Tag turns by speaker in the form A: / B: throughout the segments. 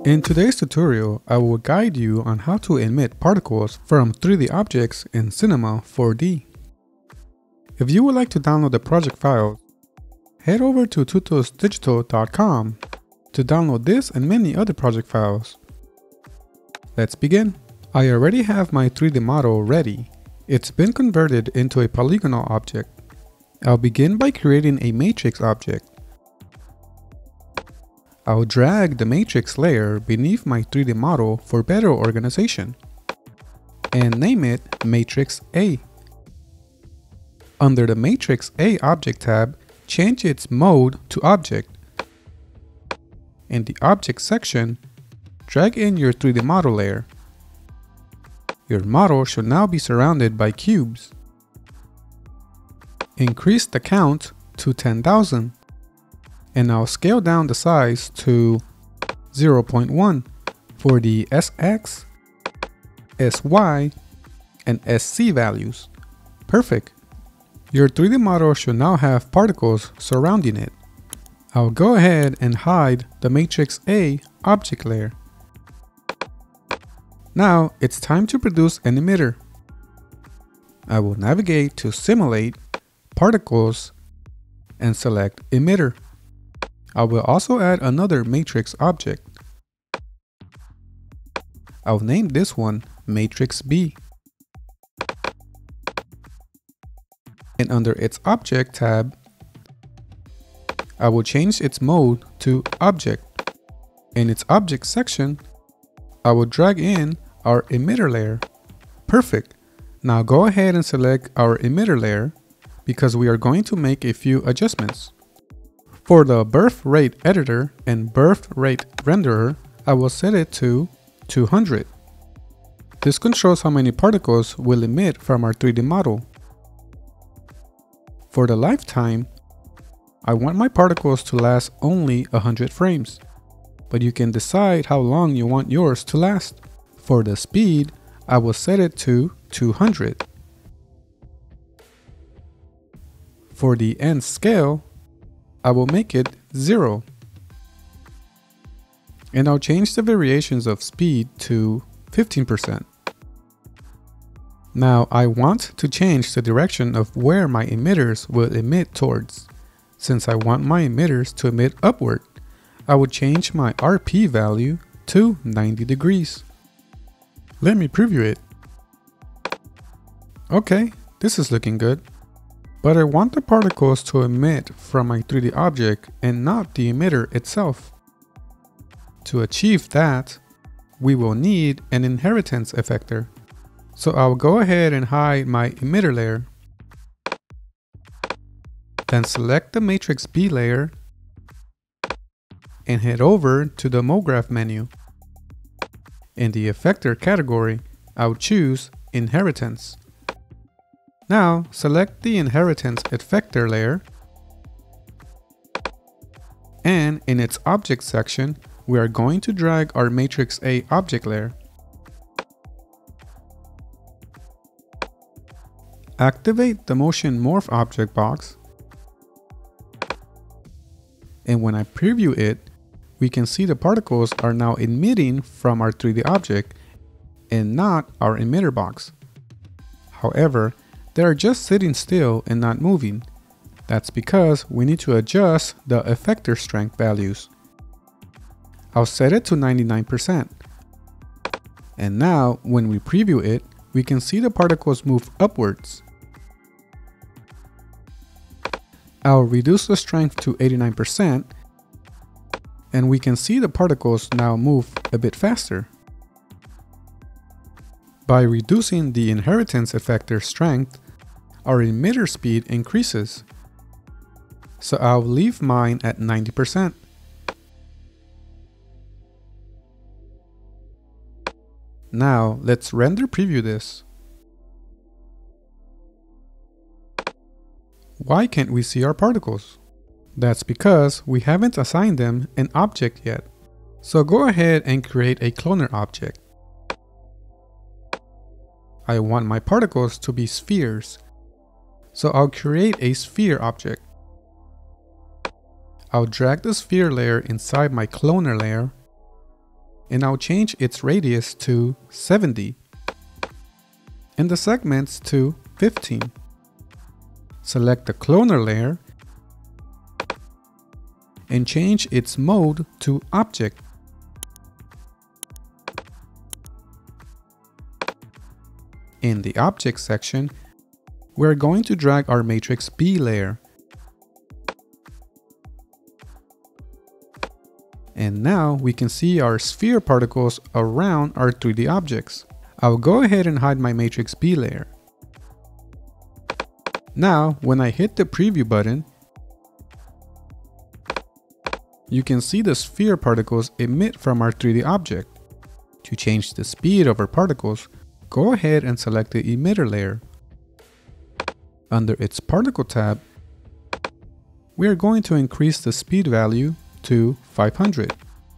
A: In today's tutorial, I will guide you on how to emit particles from 3D objects in Cinema 4D. If you would like to download the project files, head over to tutosdigital.com to download this and many other project files. Let's begin. I already have my 3D model ready. It's been converted into a polygonal object. I'll begin by creating a matrix object. I'll drag the matrix layer beneath my 3D model for better organization and name it Matrix A. Under the Matrix A Object tab, change its mode to Object. In the Object section, drag in your 3D model layer. Your model should now be surrounded by cubes. Increase the count to 10,000. And I'll scale down the size to 0.1 for the SX, SY, and SC values. Perfect. Your 3D model should now have particles surrounding it. I'll go ahead and hide the Matrix A object layer. Now it's time to produce an emitter. I will navigate to Simulate, Particles, and select Emitter. I will also add another matrix object. I'll name this one Matrix B. And under its Object tab, I will change its mode to Object. In its Object section, I will drag in our emitter layer. Perfect. Now go ahead and select our emitter layer because we are going to make a few adjustments. For the birth rate editor and birth rate renderer, I will set it to 200. This controls how many particles will emit from our 3D model. For the lifetime, I want my particles to last only 100 frames, but you can decide how long you want yours to last. For the speed, I will set it to 200. For the end scale, I will make it 0. And I'll change the variations of speed to 15%. Now I want to change the direction of where my emitters will emit towards. Since I want my emitters to emit upward, I will change my RP value to 90 degrees. Let me preview it. Okay, this is looking good. But I want the particles to emit from my 3D object and not the emitter itself. To achieve that, we will need an inheritance effector. So I'll go ahead and hide my emitter layer. Then select the Matrix B layer and head over to the MoGraph menu. In the effector category, I'll choose Inheritance. Now, select the Inheritance Effector layer, and in its Object section, we are going to drag our Matrix A object layer. Activate the Motion Morph object box, and when I preview it, we can see the particles are now emitting from our 3D object and not our emitter box. However, they are just sitting still and not moving. That's because we need to adjust the effector strength values. I'll set it to 99%. And now, when we preview it, we can see the particles move upwards. I'll reduce the strength to 89%, and we can see the particles now move a bit faster. By reducing the inheritance effector strength, our emitter speed increases. So I'll leave mine at 90%. Now let's render preview this. Why can't we see our particles? That's because we haven't assigned them an object yet. So go ahead and create a cloner object. I want my particles to be spheres. So I'll create a sphere object. I'll drag the sphere layer inside my cloner layer and I'll change its radius to 70 and the segments to 15. Select the cloner layer and change its mode to object. In the object section, we're going to drag our matrix B layer. And now we can see our sphere particles around our 3D objects. I'll go ahead and hide my matrix B layer. Now, when I hit the preview button, you can see the sphere particles emit from our 3D object. To change the speed of our particles, go ahead and select the emitter layer. Under its particle tab, we are going to increase the speed value to 500.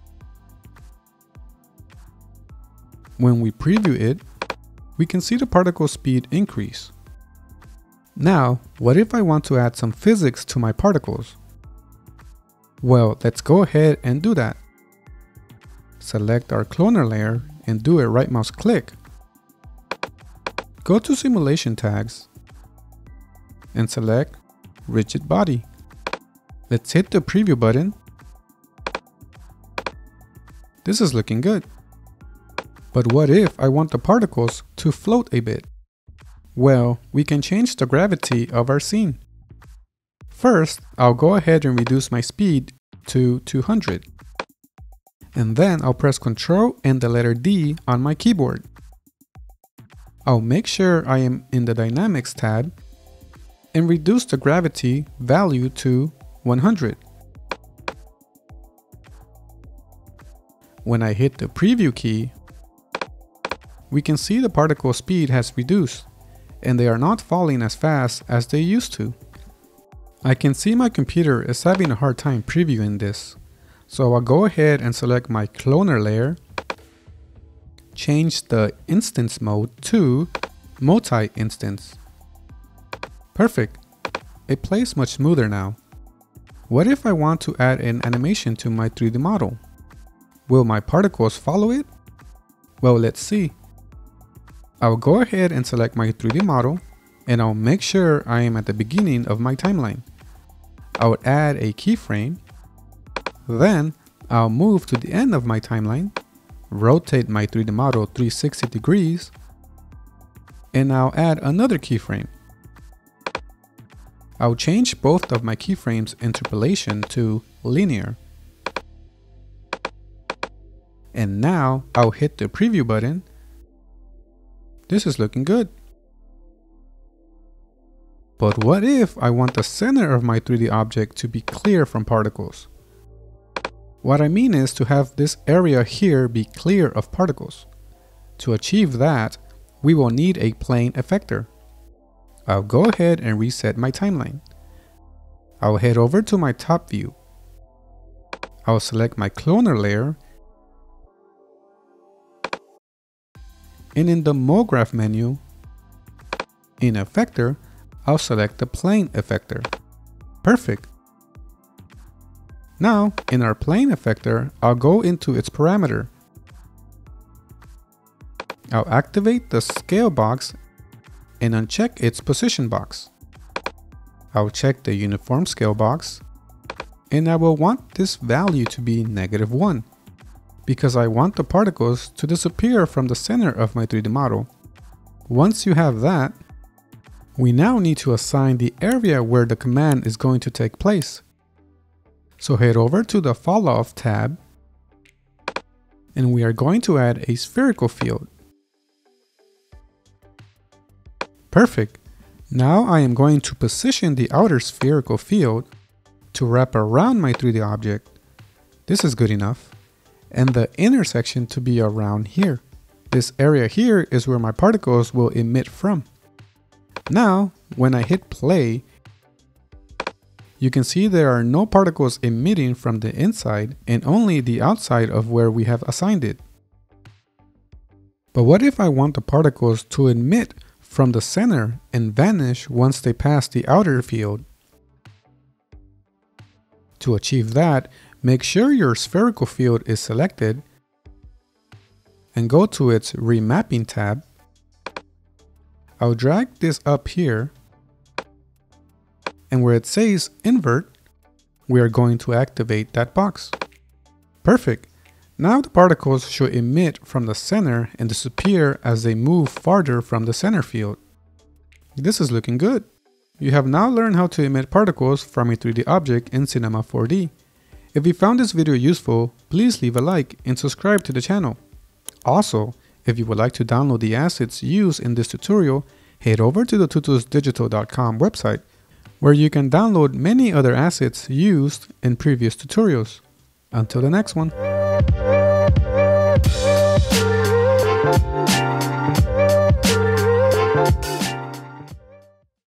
A: When we preview it, we can see the particle speed increase. Now, what if I want to add some physics to my particles? Well, let's go ahead and do that. Select our cloner layer and do a right mouse click. Go to Simulation Tags and select Rigid Body. Let's hit the preview button. This is looking good. But what if I want the particles to float a bit? Well, we can change the gravity of our scene. First, I'll go ahead and reduce my speed to 200. And then I'll press Ctrl and the letter D on my keyboard. I'll make sure I am in the Dynamics tab and reduce the gravity value to 100. When I hit the preview key, we can see the particle speed has reduced and they are not falling as fast as they used to. I can see my computer is having a hard time previewing this, so I'll go ahead and select my cloner layer, change the instance mode to multi-instance. Perfect. It plays much smoother now. What if I want to add an animation to my 3D model? Will my particles follow it? Well, let's see. I'll go ahead and select my 3D model and I'll make sure I am at the beginning of my timeline. I would add a keyframe. Then I'll move to the end of my timeline, rotate my 3D model 360 degrees, and I'll add another keyframe. I'll change both of my keyframes interpolation to linear. And now I'll hit the preview button. This is looking good. But what if I want the center of my 3D object to be clear from particles? What I mean is to have this area here be clear of particles. To achieve that, we will need a Plain Effector. I'll go ahead and reset my timeline. I'll head over to my top view. I'll select my cloner layer, and in the MoGraph menu, in Effector, I'll select the Plain Effector. Perfect. Now, in our Plain Effector, I'll go into its parameter. I'll activate the scale box and uncheck its position box. I'll check the uniform scale box, and I will want this value to be -1, because I want the particles to disappear from the center of my 3D model. Once you have that, we now need to assign the area where the command is going to take place. So head over to the Fall Off tab, and we are going to add a spherical field. Perfect. Now I am going to position the outer spherical field to wrap around my 3D object. This is good enough. And the inner section to be around here. This area here is where my particles will emit from. Now, when I hit play, you can see there are no particles emitting from the inside and only the outside of where we have assigned it. But what if I want the particles to emit from the center and vanish once they pass the outer field? To achieve that, make sure your spherical field is selected and go to its Remapping tab, I'll drag this up here, and where it says Invert, we are going to activate that box. Perfect. Now the particles should emit from the center and disappear as they move farther from the center field. This is looking good. You have now learned how to emit particles from a 3D object in Cinema 4D. If you found this video useful, please leave a like and subscribe to the channel. Also, if you would like to download the assets used in this tutorial, head over to the tutusdigital.com website, where you can download many other assets used in previous tutorials. Until the next one.